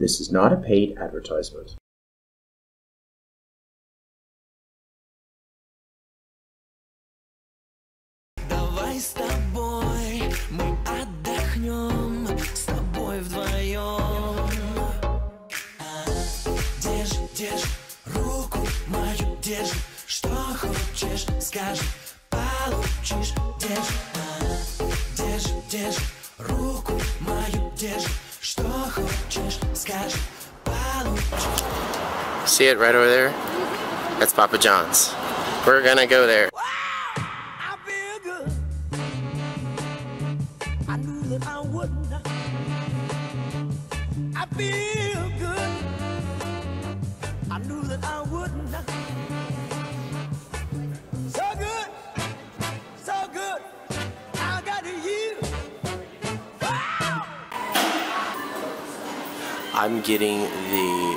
This is not a paid advertisement. Давай с тобой мы отдохнем, с тобой вдвоем. Держи руку мою, держи, что хочешь, скажи, получишь. Держи руку мою, держи, что хочешь, скажи, получишь. See it right over there? That's Papa John's. We're gonna go there. I feel good. I knew that I wouldn't. I feel good. I knew that I wouldn't. So good, so good. I got you. Wow. I'm getting the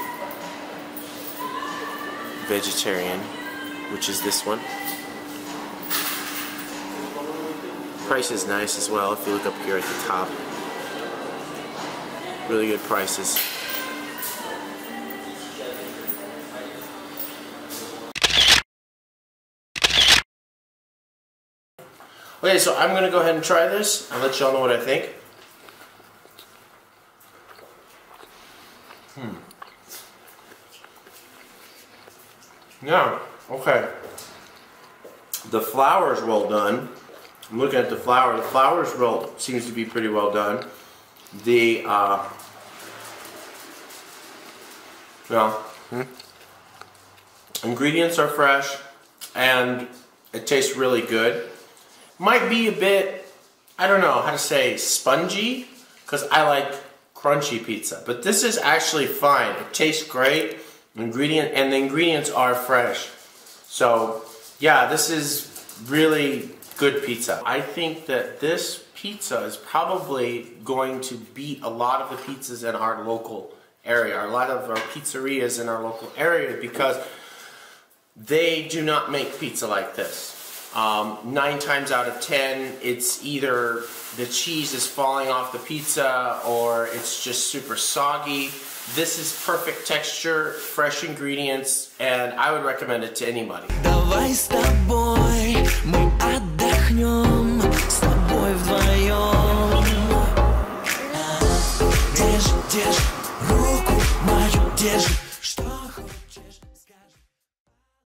vegetarian, which is this one. Price is nice as well if you look up here at the top. Really good prices. Okay, so I'm gonna go ahead and try this and let y'all know what I think. Yeah, okay. The flour is well done. I'm looking at the flour. The flour seems to be pretty well done. The ingredients are fresh and it tastes really good. Might be a bit, I don't know how to say, spongy, because I like crunchy pizza. But this is actually fine. It tastes great. The ingredients are fresh. So yeah, this is really good pizza. I think that this pizza is probably going to beat a lot of the pizzas in our local area, a lot of our pizzerias in our local area, because they do not make pizza like this. 9 times out of 10, it's either the cheese is falling off the pizza or it's just super soggy. This is perfect texture, fresh ingredients, and I would recommend it to anybody. Давай с тобой